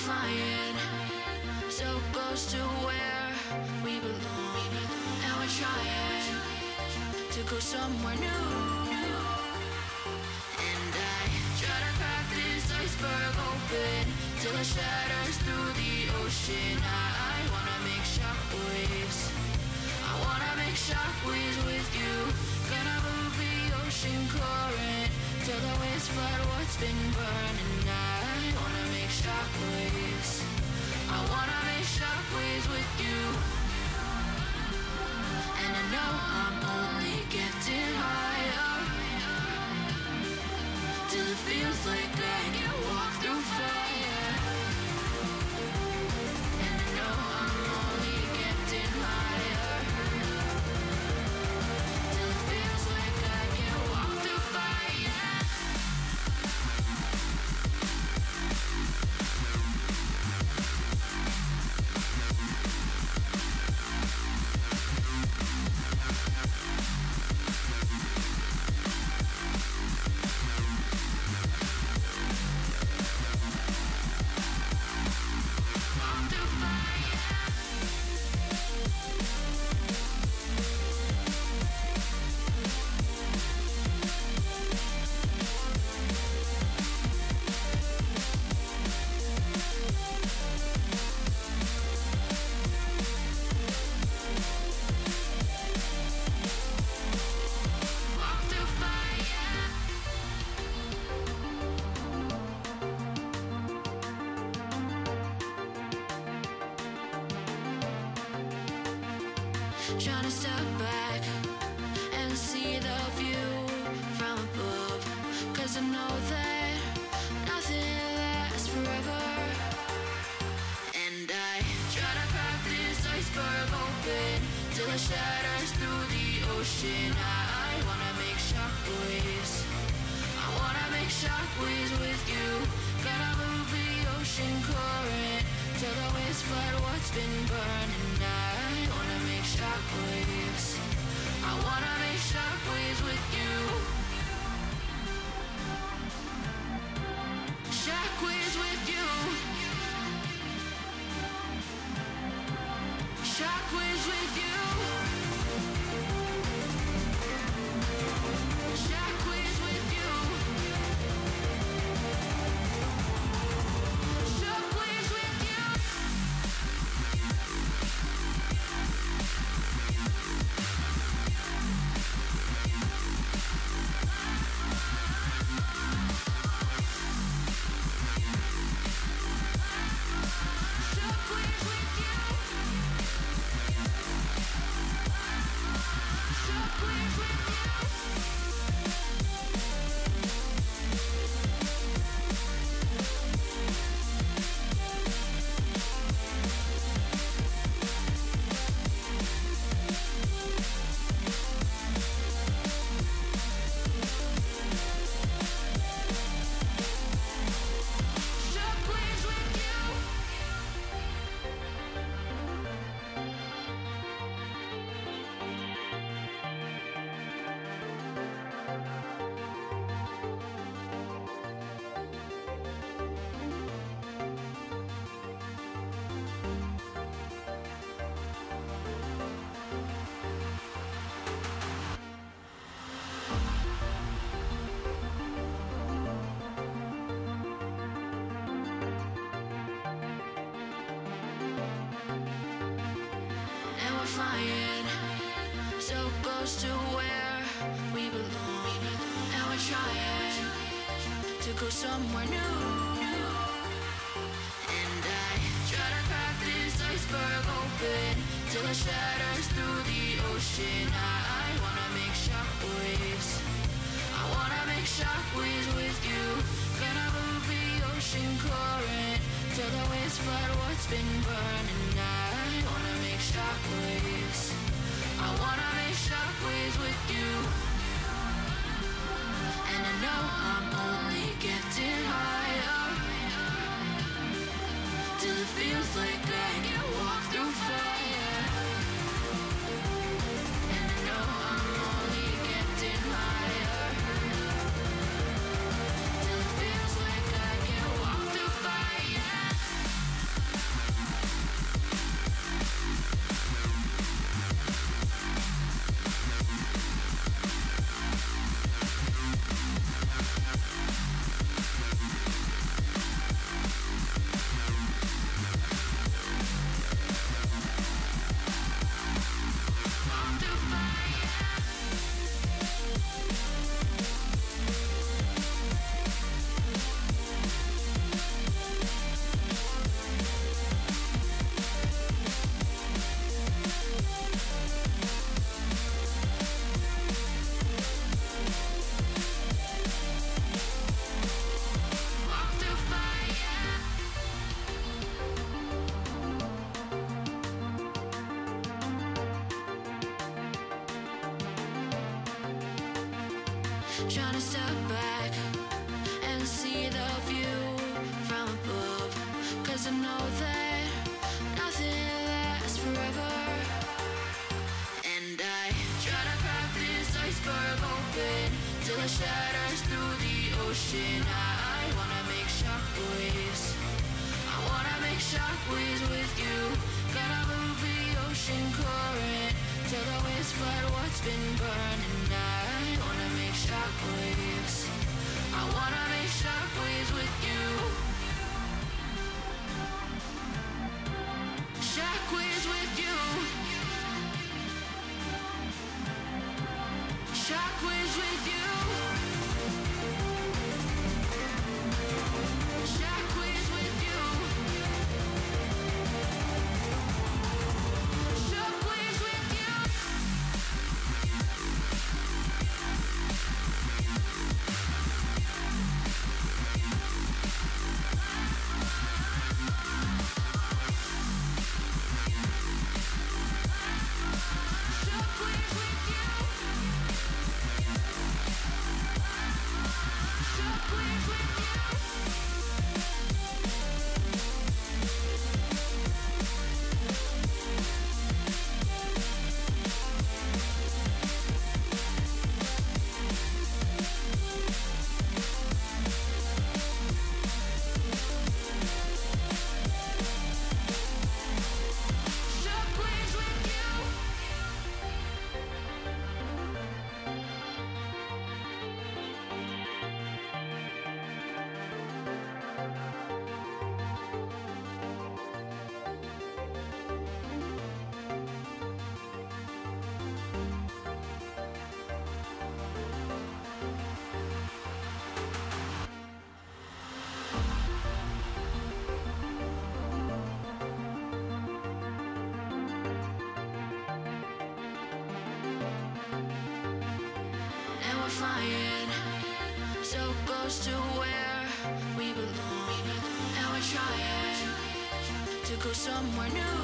flying so close to where we belong, and we're trying to go somewhere new. And I try to crack this iceberg open till it shatters through the ocean. I wanna make shockwaves. I wanna make shockwaves with you. Gonna move the ocean current till the waves flood what's been burning. I wanna make shockwaves. I wanna make shockwaves with you. And I know I'm only getting higher till it feels like I can walk through fire. And I know I'm only getting higher till it feels like I can walk through fire. Trying to step back and see the view from above, 'cause I know that nothing lasts forever. And I try to crack this iceberg open till it shatters through the ocean. I wanna make shockwaves. I wanna make shockwaves with you. Gonna move the ocean current till the waves flood what's been burning. I wanna make shockwaves. I wanna make shockwaves with you. Shockwaves with you. Shockwaves with you. Shockwaves with you. Shockwaves with you. Flying so close to where we belong, and we're trying to go somewhere new. And I try to crack this iceberg open till it shatters through the ocean. I wanna make shockwaves. I wanna make shockwaves with you. Gonna move the ocean current till the waves flood what's been burning. I wanna make shockwaves. I wanna make shockwaves with you. And I know I'm only getting higher till it feels like I can walk through fire. And I know I'm only getting higher till it feels like I can walk through fire. Trying to step back and see the view from above, 'cause I know that nothing lasts forever. And I try to crack this iceberg open till it shatters through the ocean. I wanna make shockwaves. I wanna make shockwaves with you. Gonna move the ocean current till the waves flood what's been burning. I wanna make shockwaves. I wanna make shockwaves with you. Shockwaves with you. Shockwaves with you. Shockwaves with you. Shockwaves with you. Flying so close to where we belong, and we're trying to go somewhere new.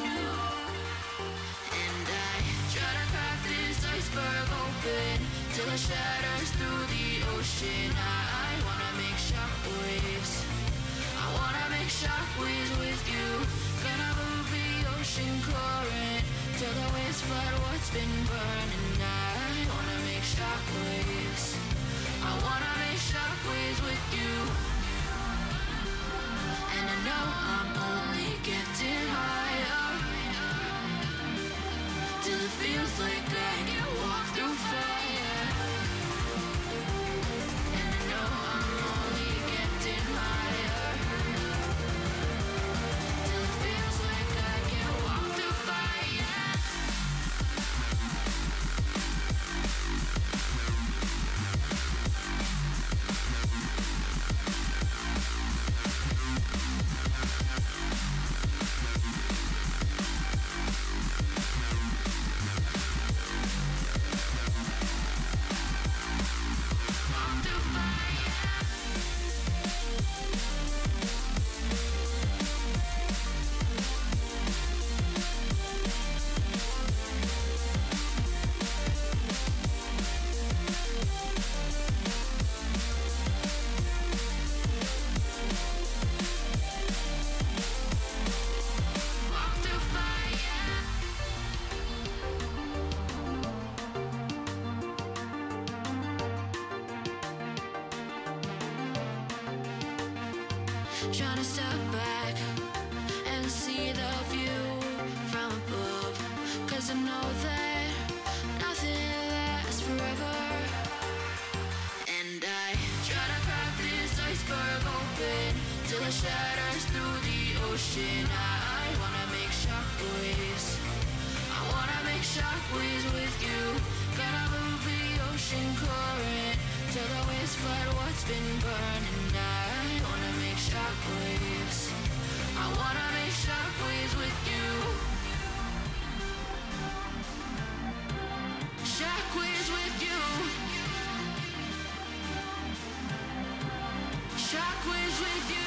And I try to crack this iceberg open till it shatters through the ocean. I wanna make shockwaves. I wanna make shockwaves with you. Gonna move the ocean current till the waves flood what's been burning. I wanna make shockwaves. I wanna make shockwaves with you. And I know I'm only getting higher till it feels like I can walk through fire. And I know I'm only getting higher till it feels like I can walk through fire. Trying to step back and see the view from above, 'cause I know that nothing lasts forever. And I try to crack this iceberg open till it shatters through the ocean. I wanna make shockwaves. I wanna make shockwaves with you. Gonna move the ocean current till the waves flood what's been burning. I wanna make shockwaves. I wanna make shockwaves with you. Shockwaves with you. Shockwaves with you.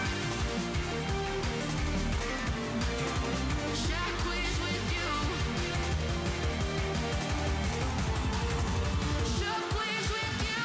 Shockwaves with you. Shockwaves with you.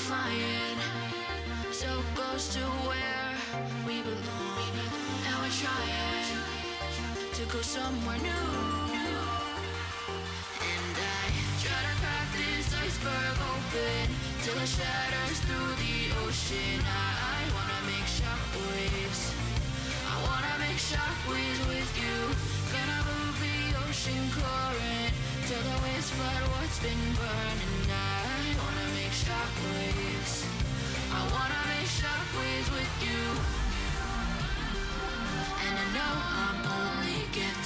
flying so close to where we belong, and we're trying to go somewhere new. And I try to crack this iceberg open till it shatters through the ocean. I wanna make shockwaves. I wanna make shockwaves with you. Gonna move the ocean current till the waves flood what's been burning. I wanna make shockwaves. I wanna make shockwaves with you. And I know I'm only getting